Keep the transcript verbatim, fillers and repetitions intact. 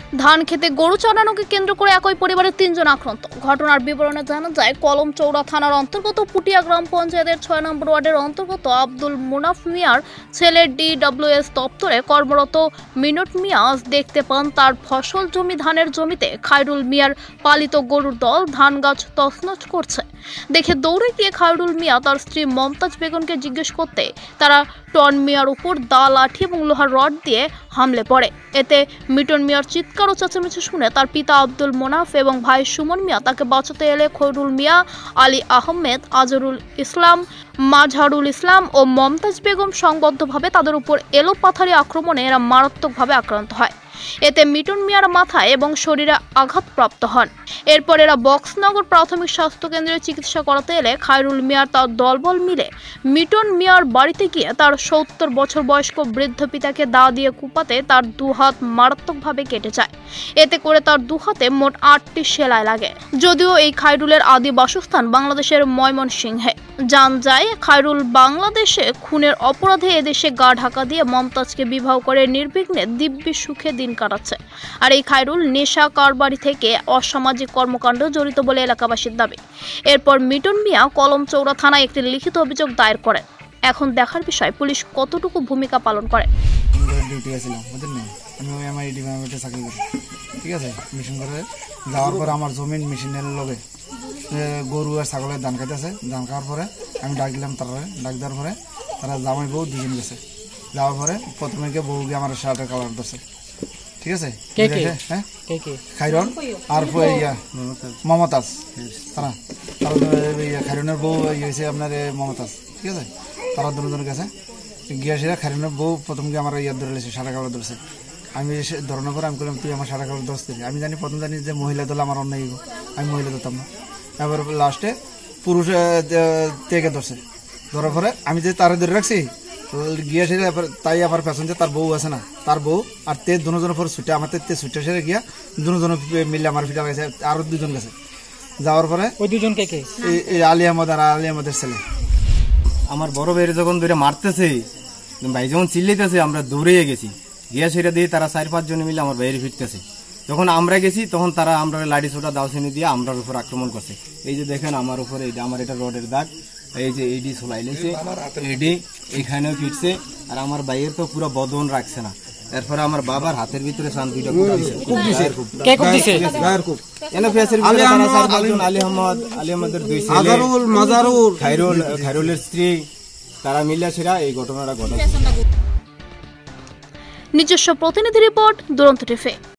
ধান খেতে গরু চড়ানোকে কেন্দ্র করে একই পরিবারের তিনজন আক্রান্ত। ঘটনার বিবরণে জানা যায়, কলমচৌড়া থানার অন্তর্গত পুটিয়া গ্রাম পঞ্চায়েতের ছয় নম্বর ওয়ার্ডের অন্তর্গত আব্দুল মুনাফ মিয়ার ছেলে ডিডব্লিউএস দপ্তরে কর্মরত মিনট মিয়া দেখতে পান তার ফসল জমি ধানের জমিতে খায়রুল মিয়ার পালিত গরুর দল ধান গাছ তছনছ করছে। দেখে দৌড়ে গিয়ে খায়রুল মিয়া তার স্ত্রী মমতাজ বেগমকে জিজ্ঞেস করতে তারা টন মিয়ার উপর দা লাঠি এবং লোহার রড দিয়ে হামলে পড়ে। এতে মিটন মিয়ার চিৎকার ও চেঁচামেচি শুনে তার পিতা আব্দুল মোনাফ এবং ভাই সুমন মিয়া তাকে বাঁচাতে এলে খৈরুল মিয়া, আলী আহমেদ, আজরুল ইসলাম, মাজহারুল ইসলাম ও মমতাজ বেগম সংবদ্ধভাবে তাদের উপর এলোপাথারি আক্রমণে এরা মারাত্মকভাবে আক্রান্ত হয়। এতে মিটন মিয়ার মাথায় এবং শরীরে আঘাতপ্রাপ্ত হন। এরপর এরা বক্সনগর প্রাথমিক স্বাস্থ্য কেন্দ্রে চিকিৎসা করাতে এলে খায়রুল মিয়ার তার দলবল মিলে মিটন মিয়ার বাড়িতে গিয়ে তার সত্তর বছর বয়স্ক বৃদ্ধ পিতাকে দা দিয়ে কুপাতে তার দুহাত মারাত্মকভাবে কেটে যায়। এতে করে তার দুহাতে মোট আটটি সেলাই লাগে। যদিও এই খায়রুলের আদি বাসস্থান বাংলাদেশের ময়মনসিংহে, জান যায় খায়রুল বাংলাদেশে খুনের অপরাধে এদেশে গা ঢাকা দিয়ে মমতাজকে বিবাহ করে নির্বিঘ্নে দিব্যি সুখে দিন কাটাচ্ছে। আর এই খায়রুল নেশা কারবারি থেকে অসামাজিক কর্মকাণ্ড জড়িত বলে এলাকাবাসীর দাবি। এরপর মিটন মিয়া কলমচৌড়া থানায় একটি লিখিত অভিযোগ দায়ের করেন। এখন দেখার বিষয় পুলিশ কতটুকু ভূমিকা পালন করে। ঠিক আছে, মেশিন করে যাওয়ার পরে আমার জমিন মেশিনের লগে গরু আর ছাগলের ধান খাইতেছে। ধান খাওয়ার পরে আমি ডাক দিলাম, তারা ডাক দেওয়ার পরে তারা জামাই বউ দুজন গেছে। যাওয়ার পরে প্রথমে গিয়ে বউ গিয়ে আমার শার্টের কালার ধরছে। ঠিক আছে, হ্যাঁ খাইরন আর মমতাজ, তারা তারা খাইরনের বউ হয়েছে আপনার মমতাজ। ঠিক আছে, তারা দুজন গেছে গিয়ে সেটা খাইরনের বউ প্রথম গিয়ে আমার ইয়ার ধরে লেছে, সাদা কালার ধরছে। আমি ধরানোর পরে আমি বললাম তুই আমার সাদা কালার ধরতে। আমি জানি প্রথম জানি যে মহিলা দল আমার অন্যায়, আমি মহিলা ধরতাম না। এবার লাস্টে পুরুষ থেকে ধরছে। ধরার পরে আমি যে তারা ধরে রাখছি গিয়া সেরে তাই আবার পেছন যে তার বউ আছে না, তার বউ আর তে দুজনের পর ছুটে আমার তে ছুটে সেরে গিয়া দুজন মিলে আমার ফিটা গেছে। আরো দুজন গেছে। যাওয়ার পরে ওই দুজন কে কে আলী আহমদ আর আলী আহমদের ছেলে। আমার বড় ভাইয়ের যখন ধরে মারতেছে, ভাই যখন চিল্লাইতেছে, আমরা দৌড়িয়ে গেছি। গিয়া সেটা দিয়ে তারা চার পাঁচ জন মিলে আমার বাইরে ফিরতেছে। যখন আমরা গেছি তখন তারা আমরা লাঠি ছোটা দাওচিনি দিয়ে আমরার উপর আক্রমণ করছে। এই যে দেখেন আমার উপরে আমার এটা রডের দাগ, এই যে এইডি সোলাই লেছে, এডি এখানেও ফিরছে। আর আমার ভাইয়ের তো পুরো বদন রাখছে না। এরপরে আমার বাবার হাতের ভিতরে সান দুইটা খুব দিছে। কে খুব দিছে? গায়ের খুব। এনে ফেসের ভিতরে তারা চার পাঁচজন, আলী আহমদ, আলী আহমদের দুই ছেলে, আজরুল, মাজারুল, খায়রুল, খায়রুলের স্ত্রী, তারা মিলে সেরা এই ঘটনাটা ঘটাচ্ছে। নিজস্ব প্রতিনিধি রিপোর্ট, দুরন্ত টিভি।